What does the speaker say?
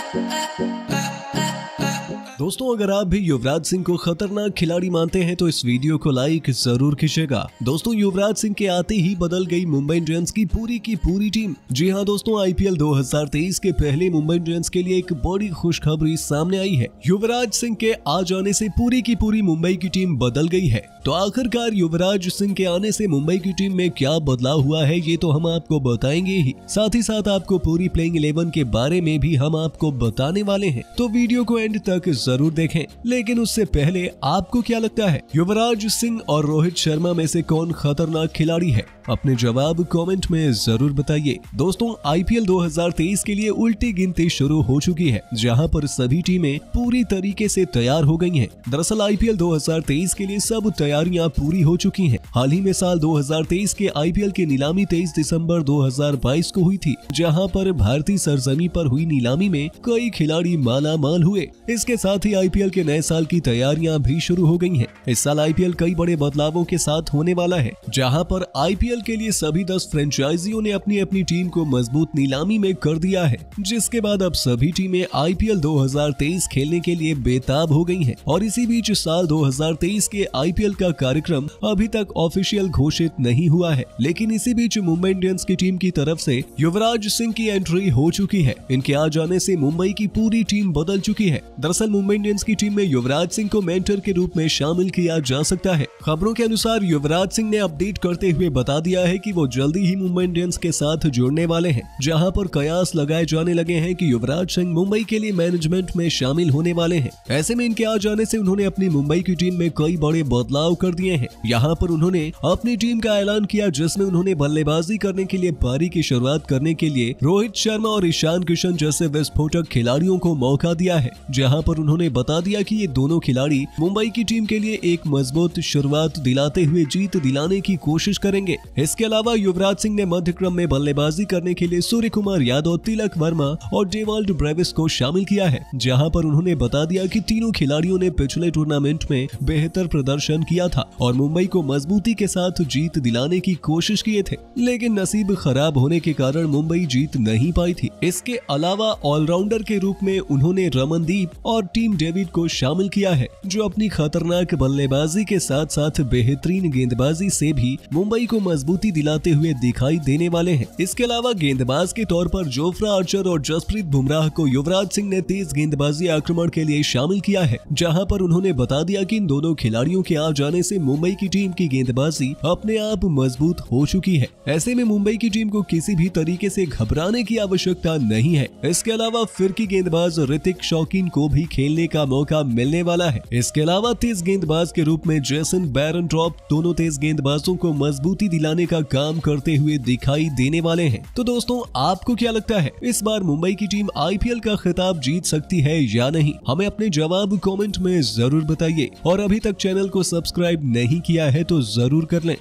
दोस्तों, अगर आप भी युवराज सिंह को खतरनाक खिलाड़ी मानते हैं तो इस वीडियो को लाइक जरूर कीजिएगा। दोस्तों, युवराज सिंह के आते ही बदल गई मुंबई इंडियंस की पूरी टीम। जी हां दोस्तों, आईपीएल 2023 के पहले मुंबई इंडियंस के लिए एक बड़ी खुशखबरी सामने आई है। युवराज सिंह के आ जाने से पूरी की पूरी मुंबई की टीम बदल गई है। तो आखिरकार युवराज सिंह के आने से मुंबई की टीम में क्या बदलाव हुआ है, ये तो हम आपको बताएंगे ही। साथ ही साथ आपको पूरी प्लेइंग 11 के बारे में भी हम आपको बताने वाले हैं, तो वीडियो को एंड तक जरूर देखें। लेकिन उससे पहले आपको क्या लगता है, युवराज सिंह और रोहित शर्मा में से कौन खतरनाक खिलाड़ी है? अपने जवाब कमेंट में जरूर बताइए। दोस्तों, आईपीएल 2023 के लिए उल्टी गिनती शुरू हो चुकी है, जहां पर सभी टीमें पूरी तरीके से तैयार हो गई हैं। दरअसल आईपीएल 2023 के लिए सब तैयारियां पूरी हो चुकी हैं। हाल ही में साल 2023 के आईपीएल की नीलामी 23 दिसंबर 2022 को हुई थी, जहां पर भारतीय सरजमी पर हुई नीलामी में कई खिलाड़ी मालामाल हुए। इसके साथ ही आईपीएल के नए साल की तैयारियां भी शुरू हो गई हैं। इस साल आईपीएल कई बड़े बदलावों के साथ होने वाला है, जहां पर आईपीएल के लिए सभी 10 फ्रेंचाइजियों ने अपनी अपनी टीम को मजबूत नीलामी में कर दिया है, जिसके बाद अब सभी टीमें आईपीएल 2023 खेलने के लिए बेताब हो गई हैं। और इसी बीच साल 2023 के आईपीएल का कार्यक्रम अभी तक ऑफिशियल घोषित नहीं हुआ है, लेकिन इसी बीच मुंबई इंडियंस की टीम की तरफ से युवराज सिंह की एंट्री हो चुकी है। इनके आ जाने से मुंबई की पूरी टीम बदल चुकी है। दरअसल मुंबई इंडियंस की टीम में युवराज सिंह को मेंटर के रूप में शामिल किया जा सकता है। खबरों के अनुसार युवराज सिंह ने अपडेट करते हुए बता दिया है कि वो जल्दी ही मुंबई इंडियंस के साथ जुड़ने वाले हैं, जहां पर कयास लगाए जाने लगे हैं कि युवराज सिंह मुंबई के लिए मैनेजमेंट में शामिल होने वाले हैं। ऐसे में इनके आ जाने से उन्होंने अपनी मुंबई की टीम में कई बड़े बदलाव कर दिए हैं। यहाँ पर उन्होंने अपनी टीम का ऐलान किया, जिसमें उन्होंने बल्लेबाजी करने के लिए पारी की शुरुआत करने के लिए रोहित शर्मा और ईशान किशन जैसे विस्फोटक खिलाड़ियों को मौका दिया है। जहाँ पर उन्होंने बता दिया कि ये दोनों खिलाड़ी मुंबई की टीम के लिए एक मजबूत शुरुआत दिलाते हुए जीत दिलाने की कोशिश करेंगे। इसके अलावा युवराज सिंह ने मध्य क्रम में बल्लेबाजी करने के लिए सूर्य कुमार यादव, तिलक वर्मा और डेवाल्ड ब्रेविस को शामिल किया है, जहां पर उन्होंने बता दिया कि तीनों खिलाड़ियों ने पिछले टूर्नामेंट में बेहतर प्रदर्शन किया था और मुंबई को मजबूती के साथ जीत दिलाने की कोशिश किए थे, लेकिन नसीब खराब होने के कारण मुंबई जीत नहीं पाई थी। इसके अलावा ऑलराउंडर के रूप में उन्होंने रमनदीप और टीम डेविड को शामिल किया है, जो अपनी खतरनाक बल्लेबाजी के साथ साथ बेहतरीन गेंदबाजी से भी मुंबई को मजबूती दिलाते हुए दिखाई देने वाले हैं। इसके अलावा गेंदबाज के तौर पर जोफ्रा आर्चर और जसप्रीत बुमराह को युवराज सिंह ने तेज गेंदबाजी आक्रमण के लिए शामिल किया है, जहां पर उन्होंने बता दिया कि इन दोनों खिलाड़ियों के आ जाने से मुंबई की टीम की गेंदबाजी अपने आप मजबूत हो चुकी है। ऐसे में मुंबई की टीम को किसी भी तरीके से घबराने की आवश्यकता नहीं है। इसके अलावा फिरकी गेंदबाज ऋतिक शौकीन को भी खेलने का मौका मिलने वाला है। इसके अलावा तेज गेंदबाज के रूप में जेसन बेरेनट्रॉप दोनों तेज गेंदबाजों को मजबूती दिलाने का काम करते हुए दिखाई देने वाले हैं। तो दोस्तों, आपको क्या लगता है, इस बार मुंबई की टीम आईपीएल का खिताब जीत सकती है या नहीं? हमें अपने जवाब कमेंट में जरूर बताइए और अभी तक चैनल को सब्सक्राइब नहीं किया है तो जरूर कर लें।